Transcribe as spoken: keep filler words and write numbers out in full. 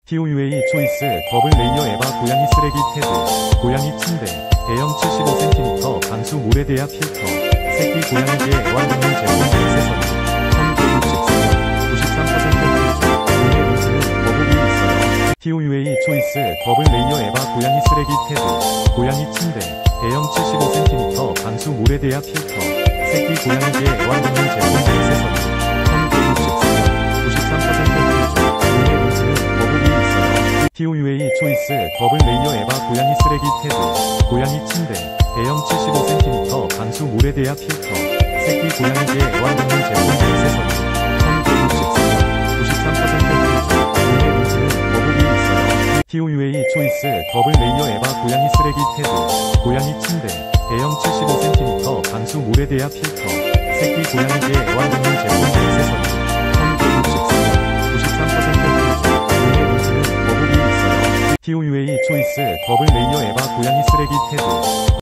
티오유에이 초이스 더블 레이어 에바 고양이 쓰레기 테드, 고양이 침대, 대형 칠십오 센티미터 방수 모래대야 필터, 새끼 고양이계 애완동물 제공 액세서리, 천구백육십사 원, 구십삼 퍼센트 할인, 구매 문제는 거부비 있어요. 티오유에이 초이스 더블 레이어 에바 고양이 쓰레기 테드, 고양이 침대, 대형 칠십오 센티미터 방수 모래대야 필터, 새끼 고양이계 애완동물 제공 액세서리, 천구백육십사 원, 구십삼 퍼센트 할인, 구매 문제는 거부비 있어요. 티오유에이 초이스 더블 레이어 에바 고양이 쓰레기 테드, 고양이 침대, 대형 칠십오 센티미터 방수 모래대야 필터, 새끼 고양이계 애완동물 제공 액세서리, 천구백육십사 원, 구십삼 퍼센트 할인, 구매 문제는 거부비 있어요. 티오유에이 초이스 더블 레이어 에바 고양이 쓰레기 테드, 고양이 침대, 대형 칠십오 센티미터 방수 모래대야 필터, 새끼 고양이계 애완동물 제공 액세서리, 천구백육십사 원, 구십삼 퍼센트 할인, 구매 문제는 거부비 있어요. 티오유에이 초이스 더블 레이어 에바 고양이 쓰레기 테드